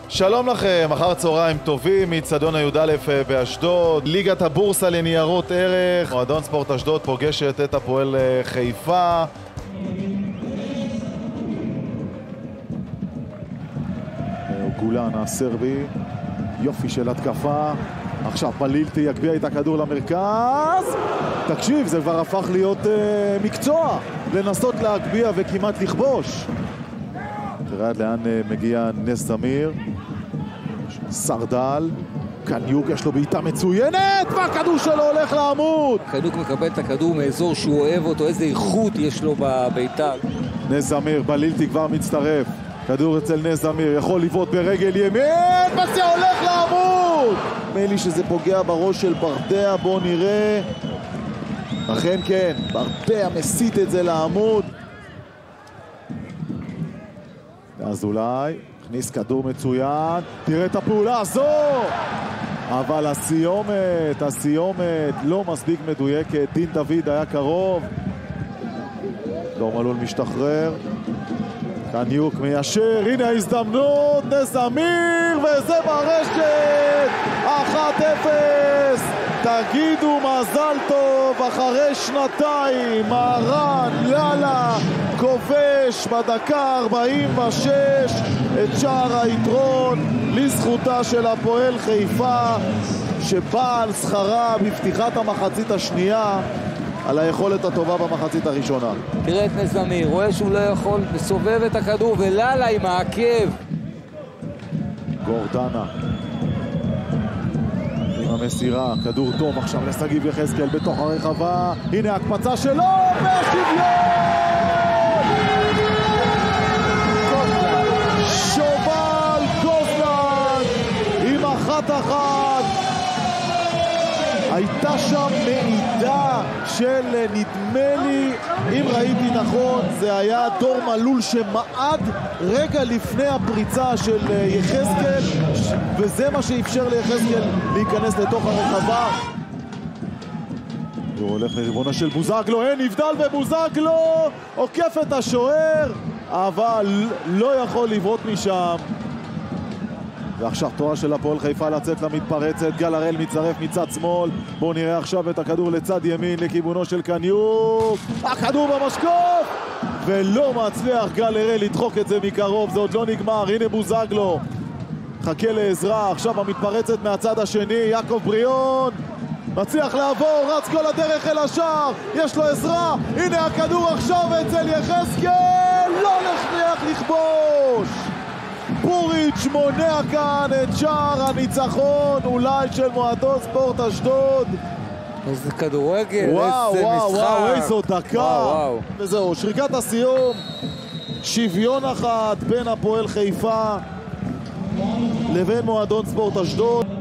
שלום לכם, אחר צהריים טובים מאצטדיון הי"א באשדוד. ליגת הבורסה לניירות ערך. מועדון ספורט אשדוד פוגשת את הפועל חיפה. גולן הסרבי, יופי של התקפה. עכשיו בלילטי יגביה את הכדור למרכז. תקשיב, זה כבר הפך להיות מקצוע לנסות להגביה וכמעט לכבוש. תראה עד לאן מגיע נס זמיר. סרדל, קניוק יש לו בעיטה מצוינת והכדור שלו הולך לעמוד. קניוק מקבל את הכדור מאזור שהוא אוהב אותו, איזה איכות יש לו בביתה. נס זמיר, בלילטי כבר מצטרף. כדור אצל נס זמיר, יכול לבעוט ברגל ימין, וזה הולך לעמוד! נדמה לי שזה פוגע בראש של ברדע, בואו נראה. אכן כן, ברדע מסית את זה לעמוד. אז אולי הכניס כדור מצוין, תראה את הפעולה הזו! אבל הסיומת לא מספיק מדויקת. דין דוד היה קרוב. דור מלול משתחרר. קניוק מיישר, הנה ההזדמנות, נס זמיר, וזה ברשת! 1-0! תגידו מזל טוב, אחרי שנתיים, מהרן לאללה כובש בדקה 46 את שער היתרון לזכותה של הפועל חיפה, שבאה על שכרה בפתיחת המחצית השנייה על היכולת הטובה במחצית הראשונה. תראה את נס זמיר, רואה שהוא לא יכול, מסובב את הכדור ולאללה עם העקב. גורדנה עם המסירה, כדור טוב עכשיו לסגיב יחזקאל בתוך הרחבה. הנה הקפצה שלו והשוויון! שובל גוזלן עם 1-1. הייתה שם מעידה של, נדמה לי, אם ראיתי נכון, זה היה דור מלול שמעד רגע לפני הפריצה של יחזקאל, וזה מה שאפשר ליחזקאל להיכנס לתוך הרחבה. הוא הולך לריבונה של בוזגלו, אין נבדל ובוזגלו עוקף את השוער, אבל לא יכול לבעוט משם. ועכשיו תורה של הפועל חיפה לצאת למתפרצת. גל הראל מצטרף מצד שמאל. בואו נראה עכשיו את הכדור לצד ימין לכיוונו של קניוק. הכדור במשקוף ולא מצליח גל הראל לדחוק את זה מקרוב. זה עוד לא נגמר. הנה בוזגלו חכה לעזרה. עכשיו המתפרצת מהצד השני. יעקב בריאון מצליח לעבור, רץ כל הדרך אל השער, יש לו עזרה. הנה הכדור עכשיו אצל יחזקאל, לא נצליח לכבוש. בוריץ' מונע כאן את שער הניצחון אולי של מועדון ספורט אשדוד. איזה כדורגל, איזה וואו, משחק. וואו, איזו דקה. וואו. וזהו, שריקת הסיום. שוויון אחת בין הפועל חיפה לבין מועדון ספורט אשדוד.